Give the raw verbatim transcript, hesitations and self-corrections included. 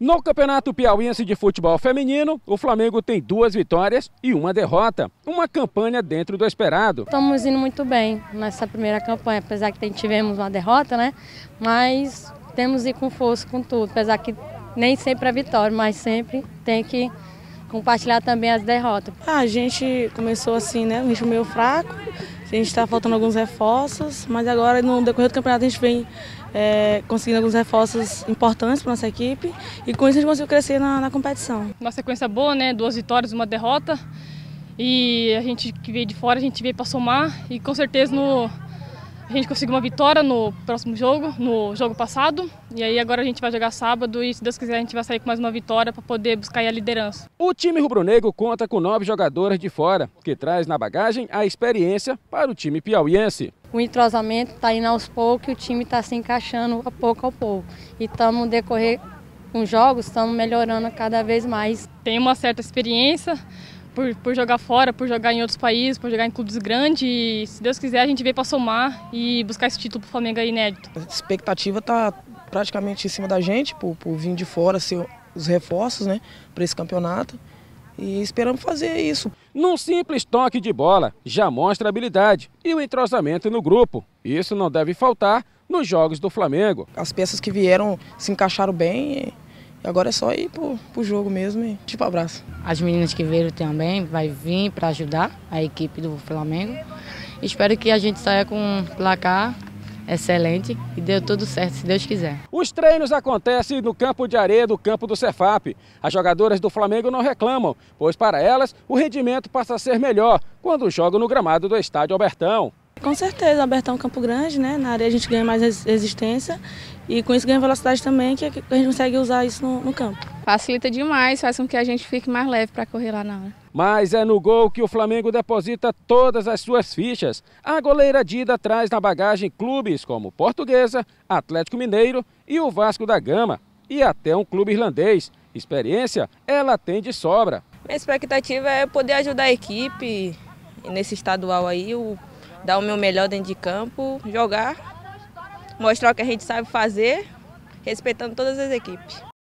No Campeonato Piauiense de Futebol Feminino, o Flamengo tem duas vitórias e uma derrota. Uma campanha dentro do esperado. Estamos indo muito bem nessa primeira campanha, apesar que tivemos uma derrota, né? Mas temos que ir com força, com tudo. Apesar que nem sempre é vitória, mas sempre tem que compartilhar também as derrotas. Ah, a gente começou assim, né? Um ritmo meio fraco. A gente está faltando alguns reforços, mas agora no decorrer do campeonato a gente vem é, conseguindo alguns reforços importantes para nossa equipe e com isso a gente conseguiu crescer na, na competição. Uma sequência boa, né? Duas vitórias, uma derrota e a gente que veio de fora, a gente veio para somar e com certeza no, a gente conseguiu uma vitória no próximo jogo, no jogo passado e aí agora a gente vai jogar sábado e se Deus quiser a gente vai sair com mais uma vitória para poder buscar aí a liderança. O time rubro-negro conta com nove jogadoras de fora, que traz na bagagem a experiência para o time piauiense. O entrosamento está indo aos poucos e o time está se encaixando a pouco a pouco. E estamos decorrer com jogos, estamos melhorando cada vez mais. Tem uma certa experiência por, por jogar fora, por jogar em outros países, por jogar em clubes grandes e se Deus quiser a gente veio para somar e buscar esse título para o Flamengo aí inédito. A expectativa está praticamente em cima da gente, por, por vir de fora ser os reforços, né, para esse campeonato. E esperamos fazer isso. Num simples toque de bola, já mostra habilidade e o entrosamento no grupo. Isso não deve faltar nos jogos do Flamengo. As peças que vieram se encaixaram bem e agora é só ir pro, pro jogo mesmo e tipo abraço. As meninas que vieram também vai vir para ajudar a equipe do Flamengo. Espero que a gente saia com um placar excelente e deu tudo certo, se Deus quiser. Os treinos acontecem no campo de areia do campo do Cefap. As jogadoras do Flamengo não reclamam, pois para elas o rendimento passa a ser melhor quando jogam no gramado do estádio Albertão. Com certeza, o Albertão é um campo grande, né? Na areia a gente ganha mais resistência e com isso ganha velocidade também, que a gente consegue usar isso no, no campo. Facilita demais, faz com que a gente fique mais leve para correr lá na hora. Mas é no gol que o Flamengo deposita todas as suas fichas. A goleira Dida traz na bagagem clubes como Portuguesa, Atlético Mineiro e o Vasco da Gama. E até um clube irlandês. Experiência ela tem de sobra. Minha expectativa é poder ajudar a equipe nesse estadual aí, o, dar o meu melhor dentro de campo, jogar, mostrar o que a gente sabe fazer, respeitando todas as equipes.